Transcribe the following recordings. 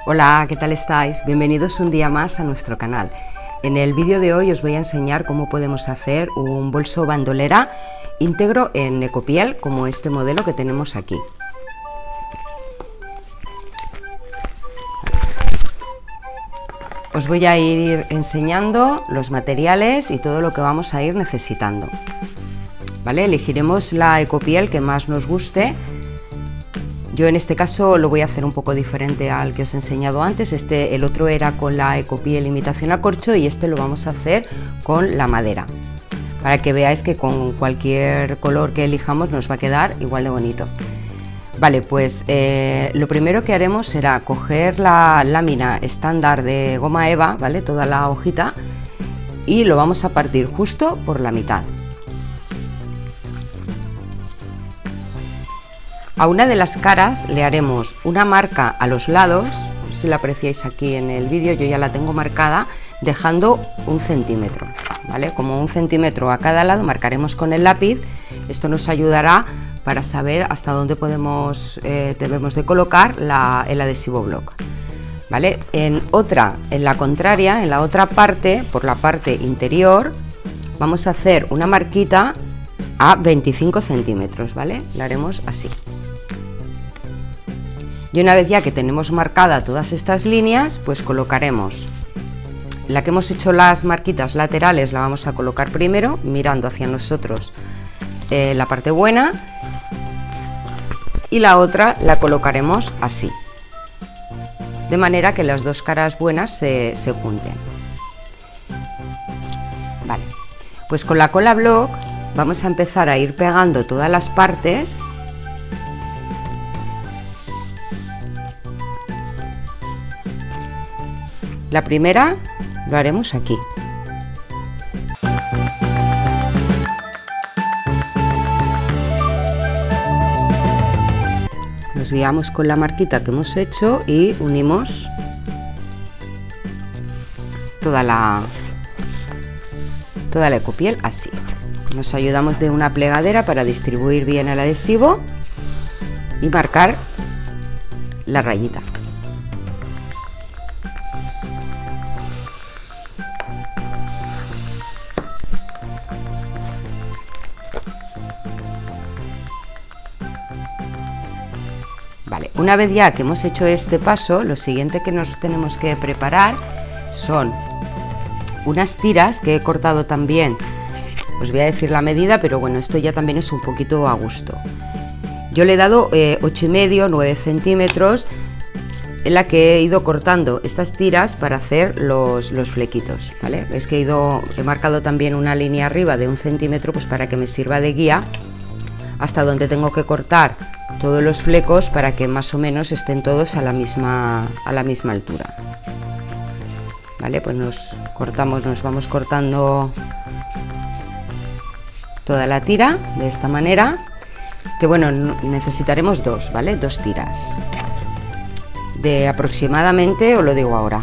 Hola, ¿qué tal estáis? Bienvenidos un día más a nuestro canal. En el vídeo de hoy os voy a enseñar cómo podemos hacer un bolso bandolera íntegro en ecopiel, como este modelo que tenemos aquí. Os voy a ir enseñando los materiales y todo lo que vamos a ir necesitando. ¿Vale? Elegiremos la ecopiel que más nos guste. Yo en este caso lo voy a hacer un poco diferente al que os he enseñado antes. El otro era con la ecopiel imitación a corcho y este lo vamos a hacer con la madera, para que veáis que con cualquier color que elijamos nos va a quedar igual de bonito. Vale, pues lo primero que haremos será coger la lámina estándar de goma eva, ¿vale? Toda la hojita, y lo vamos a partir justo por la mitad. A una de las caras le haremos una marca a los lados, no sé si la apreciáis aquí en el vídeo, yo ya la tengo marcada, dejando 1 centímetro, ¿vale? Como 1 centímetro a cada lado marcaremos con el lápiz. Esto nos ayudará para saber hasta dónde debemos de colocar el adhesivo block, ¿vale? En la contraria, en la otra parte, por la parte interior, vamos a hacer una marquita a 25 centímetros, ¿vale? La haremos así. Y una vez ya que tenemos marcada todas estas líneas, pues colocaremos la que hemos hecho las marquitas laterales, la vamos a colocar primero, mirando hacia nosotros la parte buena, y la otra la colocaremos así, de manera que las dos caras buenas se junten. Vale, pues con la cola block vamos a empezar a ir pegando todas las partes. La primera lo haremos aquí. Nos guiamos con la marquita que hemos hecho y unimos toda la ecopiel así. Nos ayudamos de una plegadera para distribuir bien el adhesivo y marcar la rayita. Vale, una vez ya que hemos hecho este paso, lo siguiente que nos tenemos que preparar son unas tiras que he cortado también. Os voy a decir la medida, pero bueno, esto ya también es un poquito a gusto. Yo le he dado 8,5, 9 centímetros, en la que he ido cortando estas tiras para hacer los flequitos, ¿vale? Es que he marcado también una línea arriba de 1 centímetro, pues para que me sirva de guía hasta donde tengo que cortar todos los flecos, para que más o menos estén todos a la misma altura. Vale, pues nos vamos cortando toda la tira de esta manera, que bueno, necesitaremos dos, ¿vale? 2 tiras de aproximadamente, os lo digo ahora,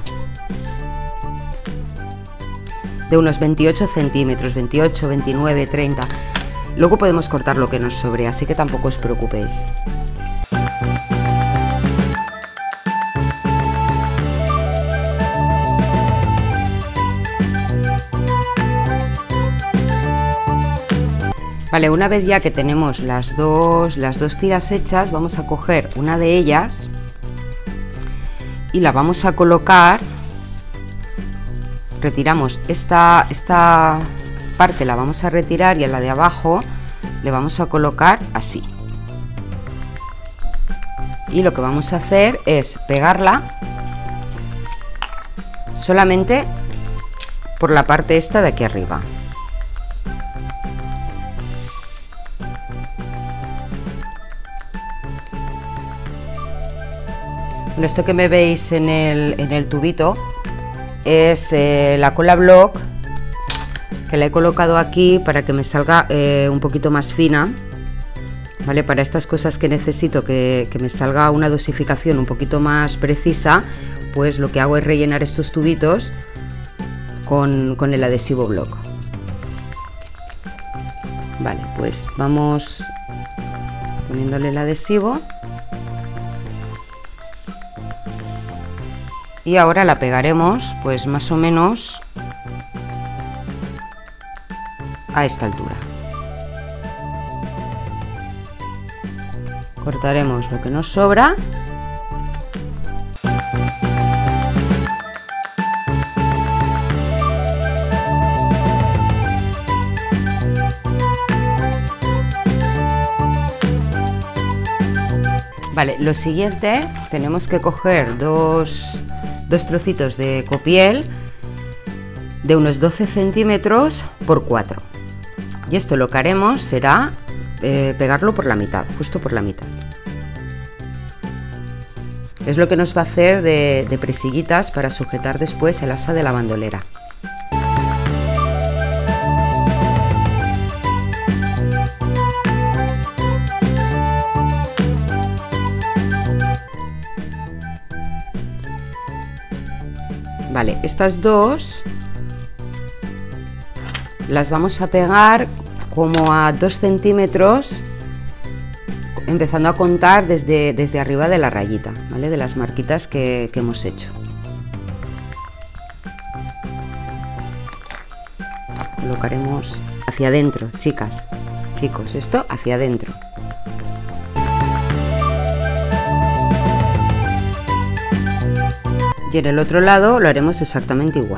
de unos 28 centímetros, 28, 29, 30. Luego podemos cortar lo que nos sobre, así que tampoco os preocupéis. Vale, una vez ya que tenemos las dos tiras hechas, vamos a coger una de ellas y la vamos a colocar. Retiramos esta parte, la vamos a retirar, y en la de abajo le vamos a colocar así. Y lo que vamos a hacer es pegarla solamente por la parte esta de aquí arriba. Bueno, esto que me veis en el tubito es la cola block, que la he colocado aquí para que me salga un poquito más fina, ¿vale? Para estas cosas que necesito que me salga una dosificación un poquito más precisa, pues lo que hago es rellenar estos tubitos con el adhesivo block. Vale, pues vamos poniéndole el adhesivo. y ahora la pegaremos pues más o menos a esta altura. Cortaremos lo que nos sobra. Vale, lo siguiente, tenemos que coger dos trocitos de copiel de unos 12 centímetros por 4. Y esto lo que haremos será pegarlo por la mitad, justo por la mitad. Es lo que nos va a hacer de presillitas para sujetar después el asa de la bandolera. Vale, estas dos las vamos a pegar como a 2 centímetros, empezando a contar desde arriba de la rayita, ¿vale? De las marquitas que hemos hecho. Colocaremos hacia adentro, chicas, chicos, esto hacia adentro. Y en el otro lado lo haremos exactamente igual.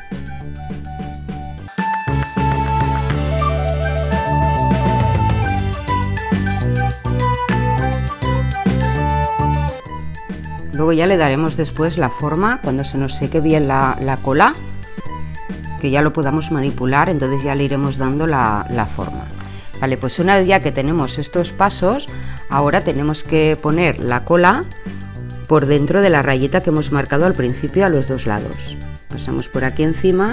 Luego ya le daremos después la forma cuando se nos seque bien la cola, que ya lo podamos manipular, entonces ya le iremos dando la forma. Vale, pues una vez ya que tenemos estos pasos, ahora tenemos que poner la cola por dentro de la rayita que hemos marcado al principio a los dos lados. Pasamos por aquí encima,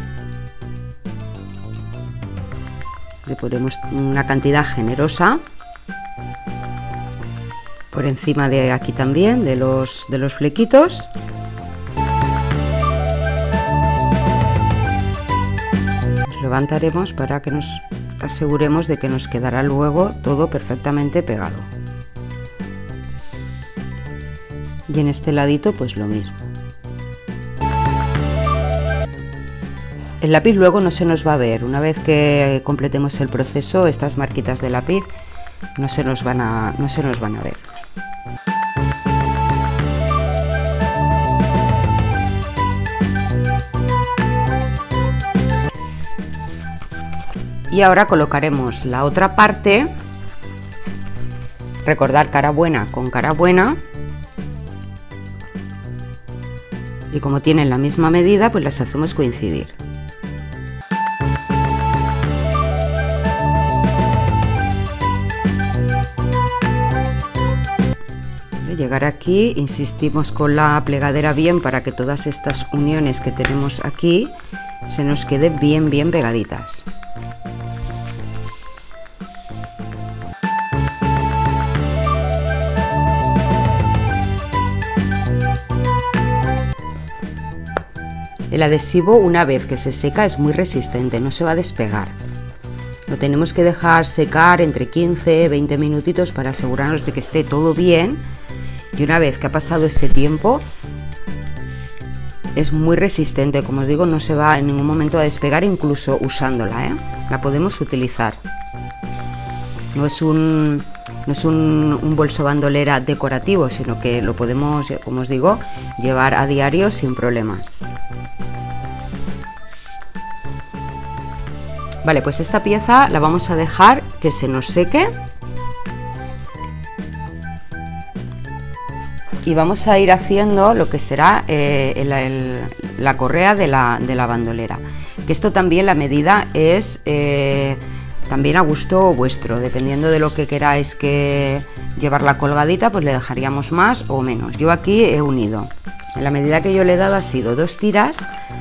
le ponemos una cantidad generosa, por encima de aquí también, de los flequitos. Los levantaremos para que nos aseguremos de que nos quedará luego todo perfectamente pegado. Y en este ladito pues lo mismo. El lápiz luego no se nos va a ver. Una vez que completemos el proceso, estas marquitas de lápiz no se nos van a ver. Y ahora colocaremos la otra parte. Recordar cara buena con cara buena. Y como tienen la misma medida, pues las hacemos coincidir. Llegar aquí, insistimos con la plegadera bien para que todas estas uniones que tenemos aquí se nos queden bien pegaditas. El adhesivo, una vez que se seca, es muy resistente, no se va a despegar. Lo tenemos que dejar secar entre 15-20 minutitos para asegurarnos de que esté todo bien. Y una vez que ha pasado ese tiempo, es muy resistente, como os digo, no se va en ningún momento a despegar, incluso usándola, ¿eh? La podemos utilizar. No es un bolso bandolera decorativo, sino que lo podemos, como os digo, llevar a diario sin problemas. Vale, pues esta pieza la vamos a dejar que se nos seque. Y vamos a ir haciendo lo que será la correa de la bandolera. Que esto también, la medida es también a gusto vuestro, dependiendo de lo que queráis que llevarla colgadita, pues le dejaríamos más o menos. Yo aquí he unido, la medida que yo le he dado ha sido 2 tiras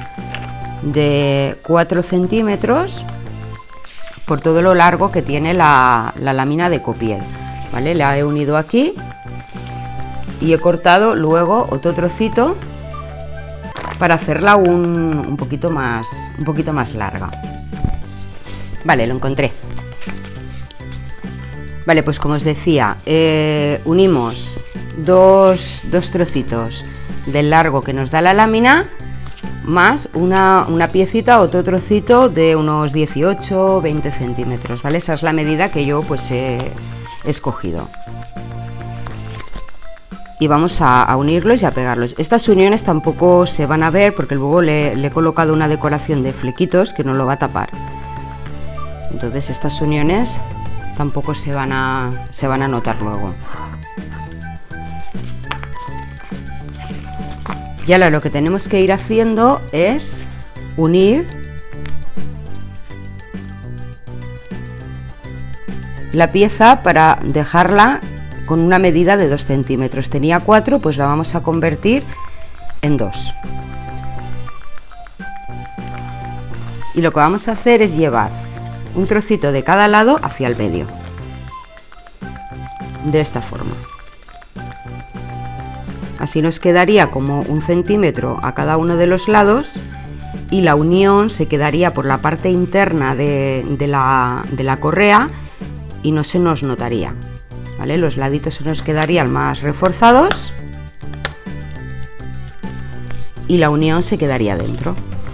de 4 centímetros por todo lo largo que tiene la lámina de copiel, ¿vale? La he unido aquí. Y he cortado luego otro trocito para hacerla un poquito más larga. Vale, lo encontré. Vale, pues como os decía, unimos dos trocitos del largo que nos da la lámina, más una piecita, otro trocito de unos 18 o 20 centímetros, ¿vale? Esa es la medida que yo pues he escogido. Y vamos a unirlos y a pegarlos. Estas uniones tampoco se van a ver porque luego le he colocado una decoración de flequitos que no lo va a tapar. Entonces estas uniones tampoco se van a notar luego. Y ahora lo que tenemos que ir haciendo es unir la pieza para dejarla con una medida de 2 centímetros. Tenía 4, pues la vamos a convertir en 2. Y lo que vamos a hacer es llevar un trocito de cada lado hacia el medio, de esta forma. Así nos quedaría como 1 centímetro a cada uno de los lados y la unión se quedaría por la parte interna de la correa y no se nos notaría, ¿vale? Los laditos se nos quedarían más reforzados y la unión se quedaría dentro.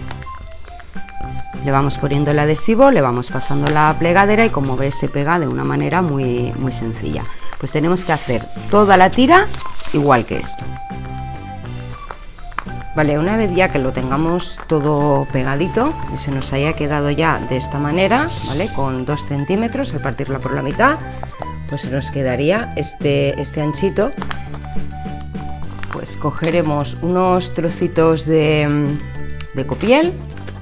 Le vamos poniendo el adhesivo, le vamos pasando la plegadera y como ves se pega de una manera muy sencilla. Pues tenemos que hacer toda la tira igual que esto. Vale, una vez ya que lo tengamos todo pegadito y se nos haya quedado ya de esta manera, ¿vale? Con 2 centímetros, al partirla por la mitad, pues se nos quedaría este anchito. Pues cogeremos unos trocitos de copiel.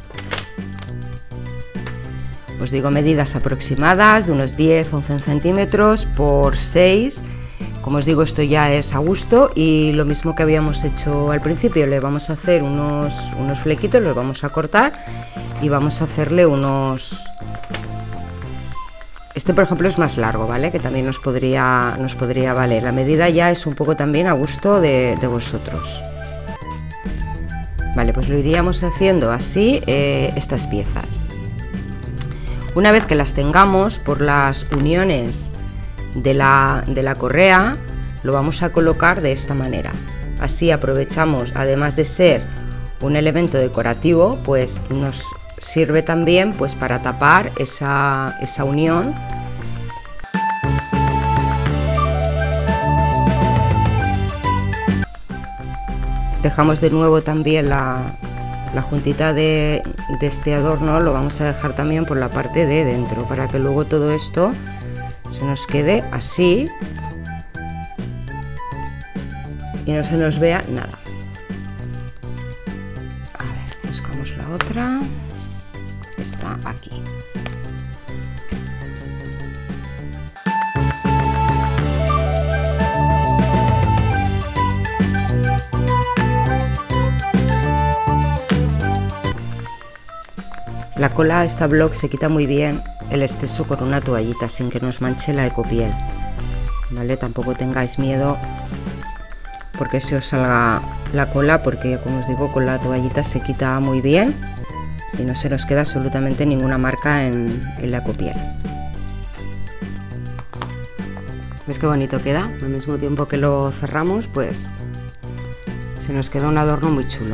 Os digo medidas aproximadas de unos 10-11 centímetros por 6. Como os digo, esto ya es a gusto y lo mismo que habíamos hecho al principio, le vamos a hacer unos flequitos, los vamos a cortar y vamos a hacerle unos... Este por ejemplo es más largo, ¿vale? Que también nos podría valer. La medida ya es un poco también a gusto de vosotros. Vale, pues lo iríamos haciendo así estas piezas. Una vez que las tengamos por las uniones de la correa, lo vamos a colocar de esta manera. Así aprovechamos, además de ser un elemento decorativo, pues nos sirve también pues para tapar esa unión. Dejamos de nuevo también la juntita de este adorno, lo vamos a dejar también por la parte de dentro para que luego todo esto se nos quede así y no se nos vea nada. A ver, buscamos la otra, está aquí. La cola, esta block, se quita muy bien el exceso con una toallita sin que nos manche la ecopiel, ¿vale? Tampoco tengáis miedo porque se os salga la cola, porque como os digo, con la toallita se quita muy bien y no se nos queda absolutamente ninguna marca en la ecopiel. ¿Ves qué bonito queda? Al mismo tiempo que lo cerramos, pues se nos queda un adorno muy chulo.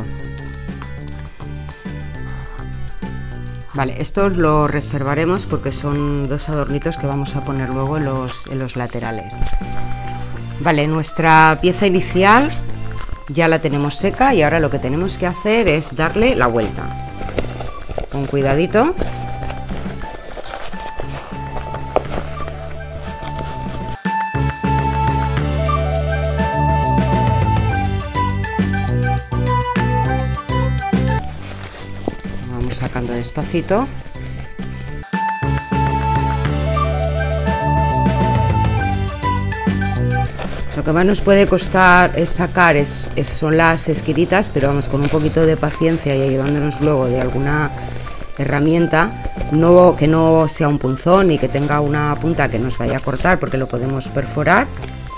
Vale, estos los reservaremos porque son 2 adornitos que vamos a poner luego en los laterales. Vale, nuestra pieza inicial ya la tenemos seca y ahora lo que tenemos que hacer es darle la vuelta. Con cuidadito. Sacando despacito. Lo que más nos puede costar es sacar son las esquinitas, pero vamos, con un poquito de paciencia y ayudándonos luego de alguna herramienta, que no sea un punzón ni que tenga una punta que nos vaya a cortar, porque lo podemos perforar,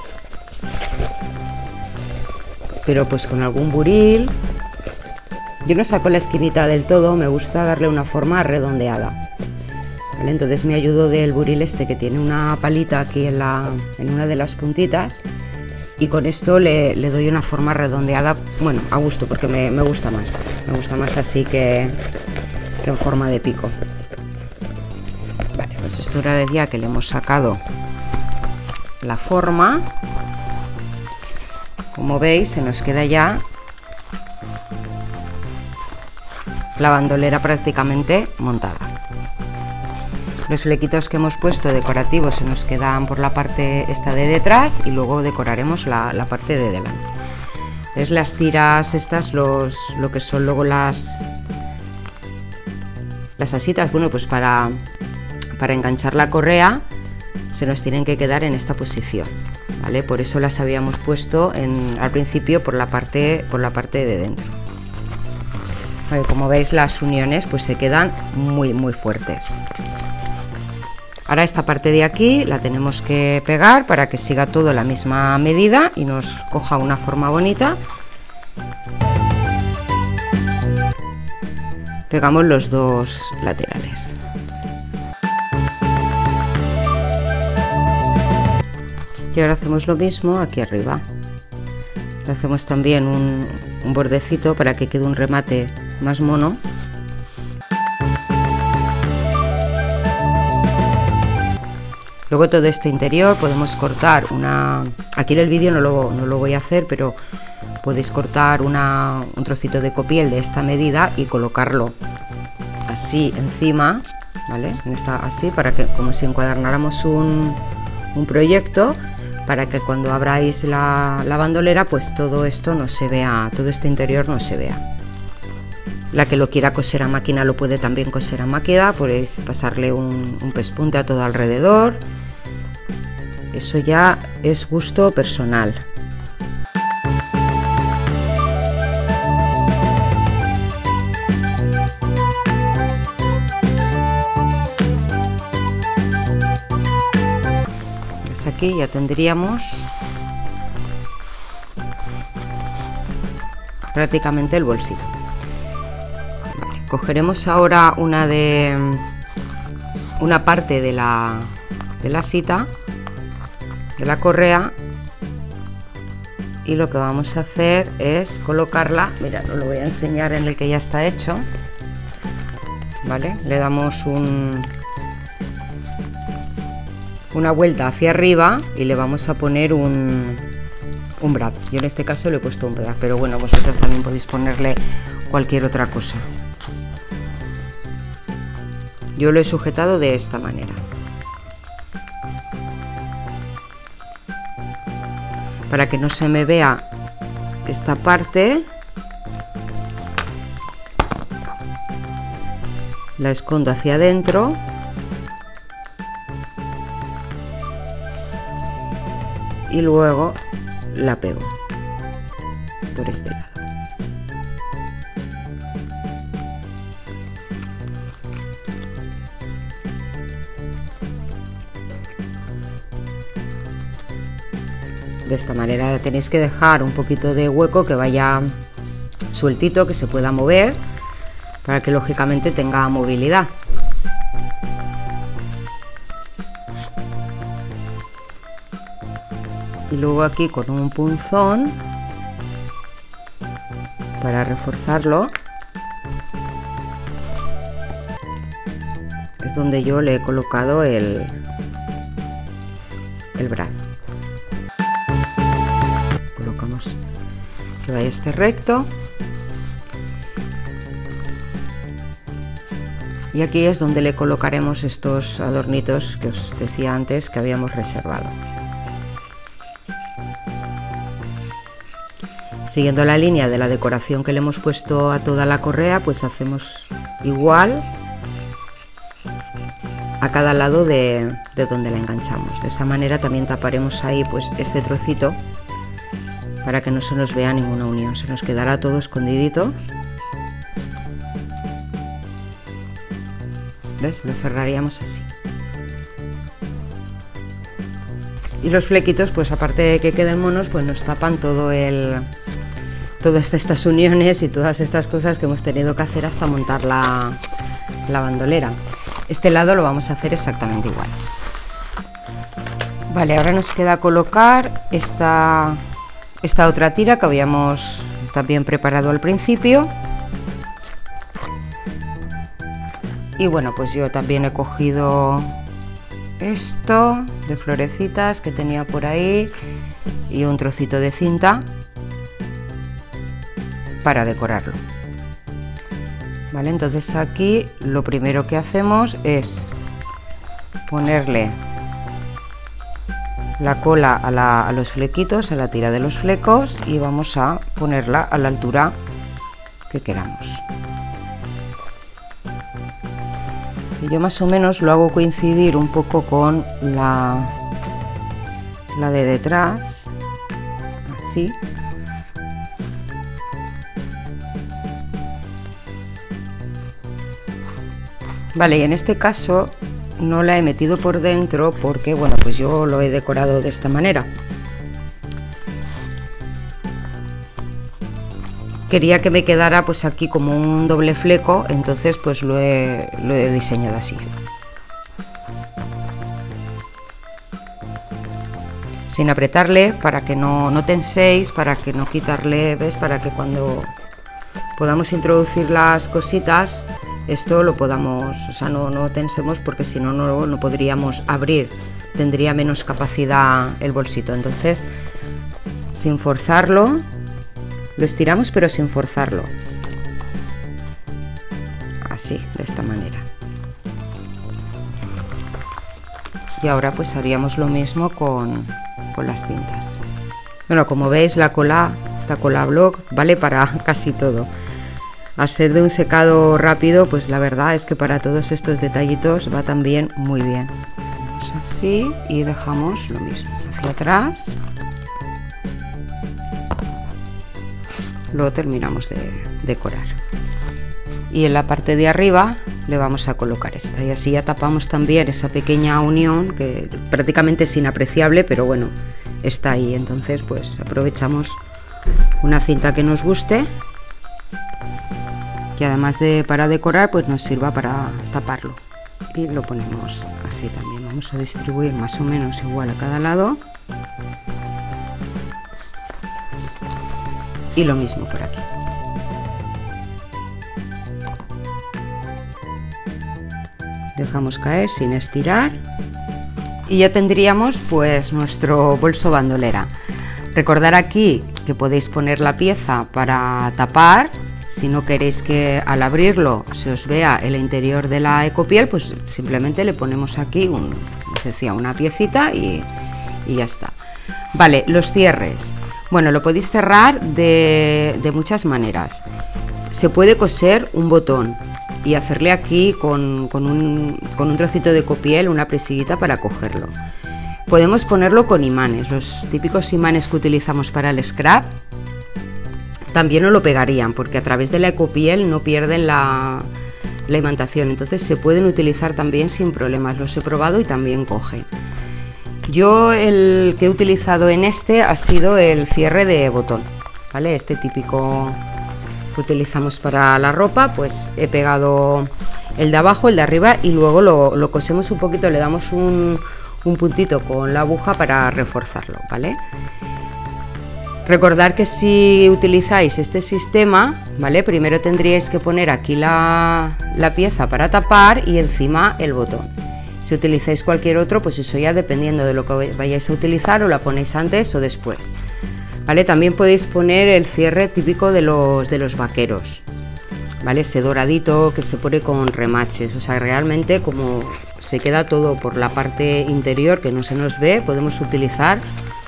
pero pues con algún buril. Yo no saco la esquinita del todo, me gusta darle una forma redondeada, ¿vale? Entonces me ayudo del buril este que tiene una palita aquí en una de las puntitas y con esto le doy una forma redondeada, bueno, a gusto, porque me gusta más así que en forma de pico. Vale, pues esto una vez ya que le hemos sacado la forma, como veis se nos queda ya la bandolera prácticamente montada. Los flequitos que hemos puesto decorativos se nos quedan por la parte esta de detrás y luego decoraremos la parte de delante. ¿Ves? Las tiras estas, lo que son luego las asitas, bueno, pues para enganchar la correa se nos tienen que quedar en esta posición, ¿vale? Por eso las habíamos puesto al principio por la parte de dentro. Vale, como veis, las uniones pues se quedan muy fuertes. Ahora esta parte de aquí la tenemos que pegar para que siga todo la misma medida y nos coja una forma bonita. Pegamos los dos laterales. Y ahora hacemos lo mismo aquí arriba. Le hacemos también un bordecito para que quede un remate más mono. Luego todo este interior podemos cortar aquí en el vídeo no lo voy a hacer, pero podéis cortar un trocito de copiel de esta medida y colocarlo así encima, ¿vale? Así, para que, como si encuadernáramos un proyecto, para que cuando abráis la bandolera pues todo esto no se vea, todo este interior no se vea. La que lo quiera coser a máquina lo puede también coser a máquina, podéis pasarle un pespunte a todo alrededor. Eso ya es gusto personal. Pues aquí ya tendríamos prácticamente el bolsito. Vale, cogeremos ahora una parte de la asita, de la correa, y lo que vamos a hacer es colocarla, mira, os lo voy a enseñar en el que ya está hecho, ¿vale? Le damos una vuelta hacia arriba y le vamos a poner un brad. Yo en este caso le he puesto un brad, pero bueno, vosotros también podéis ponerle cualquier otra cosa. Yo lo he sujetado de esta manera. Para que no se me vea esta parte, la escondo hacia adentro y luego la pego por este lado. De esta manera tenéis que dejar un poquito de hueco, que vaya sueltito, que se pueda mover, para que lógicamente tenga movilidad. Y luego aquí con un punzón, para reforzarlo, es donde yo le he colocado el brazo. Colocamos que vaya recto, y aquí es donde le colocaremos estos adornitos que os decía antes que habíamos reservado. Siguiendo la línea de la decoración que le hemos puesto a toda la correa, pues hacemos igual a cada lado de donde la enganchamos. De esa manera también taparemos ahí pues este trocito, para que no se nos vea ninguna unión, se nos quedará todo escondidito. ¿Ves? Lo cerraríamos así. Y los flequitos, pues aparte de que queden monos, pues nos tapan todas estas uniones y todas estas cosas que hemos tenido que hacer hasta montar la bandolera. Este lado lo vamos a hacer exactamente igual. Vale, ahora nos queda colocar esta esta otra tira que habíamos también preparado al principio. Y bueno, pues yo también he cogido esto de florecitas que tenía por ahí y un trocito de cinta para decorarlo. Vale, entonces aquí lo primero que hacemos es ponerle la cola a los flequitos, a la tira de los flecos, y vamos a ponerla a la altura que queramos. Y yo más o menos lo hago coincidir un poco con la de detrás, así. Vale, y en este caso no la he metido por dentro porque, bueno, pues yo lo he decorado de esta manera. Quería que me quedara pues aquí como un doble fleco, entonces pues lo he diseñado así. Sin apretarle, para que no tenséis, para que no quitarle, ¿ves? Para que cuando podamos introducir las cositas, esto lo podamos, o sea, no tensemos, porque si no, no podríamos abrir, tendría menos capacidad el bolsito. Entonces, sin forzarlo, lo estiramos pero sin forzarlo, así, de esta manera. Y ahora pues haríamos lo mismo con las cintas. Bueno, como veis, la cola, esta cola block, vale para casi todo. Al ser de un secado rápido, pues la verdad es que para todos estos detallitos va también muy bien. Pues así, y dejamos lo mismo hacia atrás. Luego terminamos de decorar. Y en la parte de arriba le vamos a colocar esta, y así ya tapamos también esa pequeña unión que prácticamente es inapreciable, pero bueno, está ahí. Entonces pues aprovechamos una cinta que nos guste, que además de para decorar pues nos sirva para taparlo, y lo ponemos así también. Vamos a distribuir más o menos igual a cada lado, y lo mismo por aquí. Dejamos caer sin estirar y ya tendríamos pues nuestro bolso bandolera. Recordar aquí que podéis poner la pieza para tapar. Si no queréis que al abrirlo se os vea el interior de la ecopiel, pues simplemente le ponemos aquí una piecita y ya está. Vale, los cierres. Bueno, lo podéis cerrar de muchas maneras. Se puede coser un botón y hacerle aquí con un trocito de ecopiel una presiguita para cogerlo. Podemos ponerlo con imanes, los típicos imanes que utilizamos para el scrap. También no lo pegarían, porque a través de la ecopiel no pierden la imantación, entonces se pueden utilizar también sin problemas. Los he probado y también cogen. Yo el que he utilizado en este ha sido el cierre de botón, ¿vale? Este típico que utilizamos para la ropa, pues he pegado el de abajo, el de arriba, y luego lo cosemos un poquito, le damos un puntito con la aguja para reforzarlo, ¿vale? Recordad que si utilizáis este sistema, ¿vale? Primero tendríais que poner aquí la pieza para tapar y encima el botón. Si utilizáis cualquier otro, pues eso ya dependiendo de lo que vayáis a utilizar, o la ponéis antes o después, ¿vale? También podéis poner el cierre típico de los vaqueros, ¿vale? Ese doradito que se pone con remaches, o sea, realmente como se queda todo por la parte interior que no se nos ve, podemos utilizar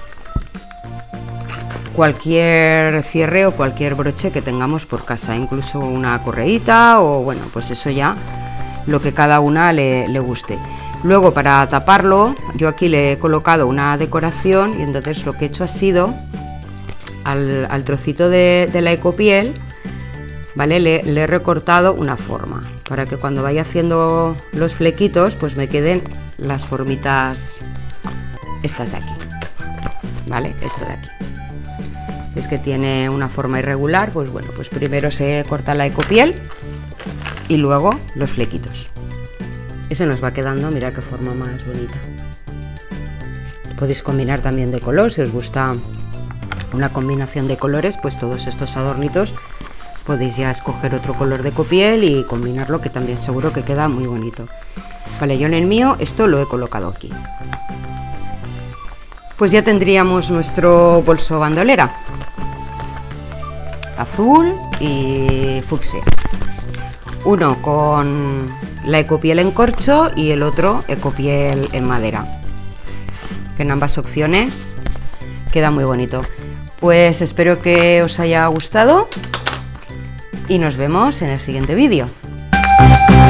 cualquier cierre o cualquier broche que tengamos por casa, incluso una correíta, o bueno, pues eso ya lo que cada una le guste. Luego, para taparlo, yo aquí le he colocado una decoración, y entonces lo que he hecho ha sido al trocito de la ecopiel, ¿vale? Le he recortado una forma para que cuando vaya haciendo los flequitos pues me queden las formitas estas de aquí, ¿vale? Esto de aquí. Es que tiene una forma irregular, pues bueno, pues primero se corta la ecopiel y luego los flequitos. Eso nos va quedando, mira qué forma más bonita. Podéis combinar también de color si os gusta una combinación de colores, pues todos estos adornitos podéis ya escoger otro color de ecopiel y combinarlo, que también seguro que queda muy bonito. Vale, yo en el mío esto lo he colocado aquí. Pues ya tendríamos nuestro bolso bandolera, azul y fucsia. Uno con la ecopiel en corcho y el otro ecopiel en madera, que en ambas opciones queda muy bonito. Pues espero que os haya gustado y nos vemos en el siguiente vídeo.